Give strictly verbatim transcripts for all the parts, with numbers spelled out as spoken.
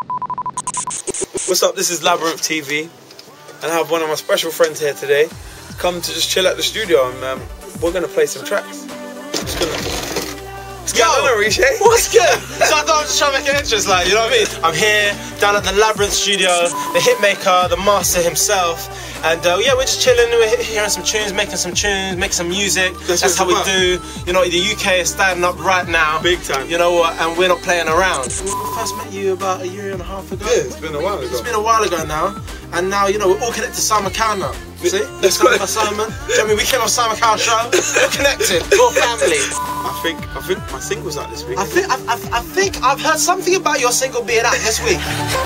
What's up? This is Labyrinth T V, and I have one of my special friends here today, come to just chill at the studio, and um, we're gonna play some tracks. Just gonna... What's Yo, going on, Riche? What's good? So I thought I was just trying to make an entrance, like, you know what I mean? I'm here, down at the Labyrinth studio, the hitmaker, the master himself, and uh, yeah, we're just chilling, we're hearing some tunes, making some tunes, making some music. That's, That's how we do. You know, the U K is standing up right now. Big time. You know what? And we're not playing around. We first met you about a year and a half ago. Yeah, it's been a while ago. It's been a while ago now, and now, you know, we're all connected to Simon Cowell now. See? Let's go for Simon. Do you know what I mean? We came on Simon Cowell show. We're connected. We're family. I think I think my single's out this week. I think I, I, I think I've heard something about your single being out this week.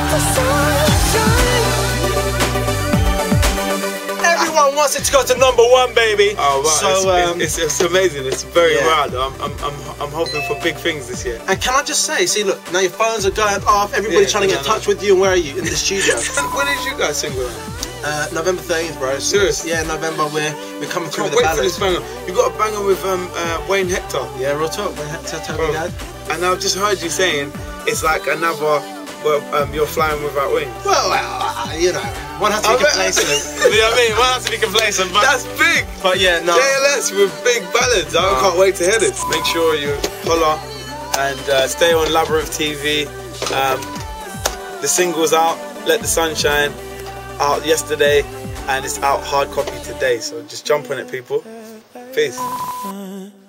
Everyone wants it to go to number one, baby. Oh wow! So it's, um, it's, it's, it's amazing. It's very yeah. wild. I'm, I'm I'm I'm hoping for big things this year. And can I just say, see, look, now your phones are going off. Everybody's Yeah, trying to no, get in no. touch with you. And where are you? In the studio. When did you guys single out? Uh, November thirteenth, bro. Serious? Yeah, November. We're we're coming through Can't with the wait for this ballads. banger. You got a banger with um uh, Wayne Hector. Yeah, real talk. Wayne Hector, tell Bro. me that. And I've just heard you saying it's like another. Well, um, you're flying without wings. Well, uh, you know, one has to be I bet- complacent. You know what I mean? One has to be complacent. But, That's big. but yeah, no. J L S with big ballads. I Oh. can't wait to hear this. Make sure you holler and uh, stay on Labyrinth T V. Um, the single's out, Let the Sun Shine, out yesterday, and it's out hard copy today. So just jump on it, people. Peace.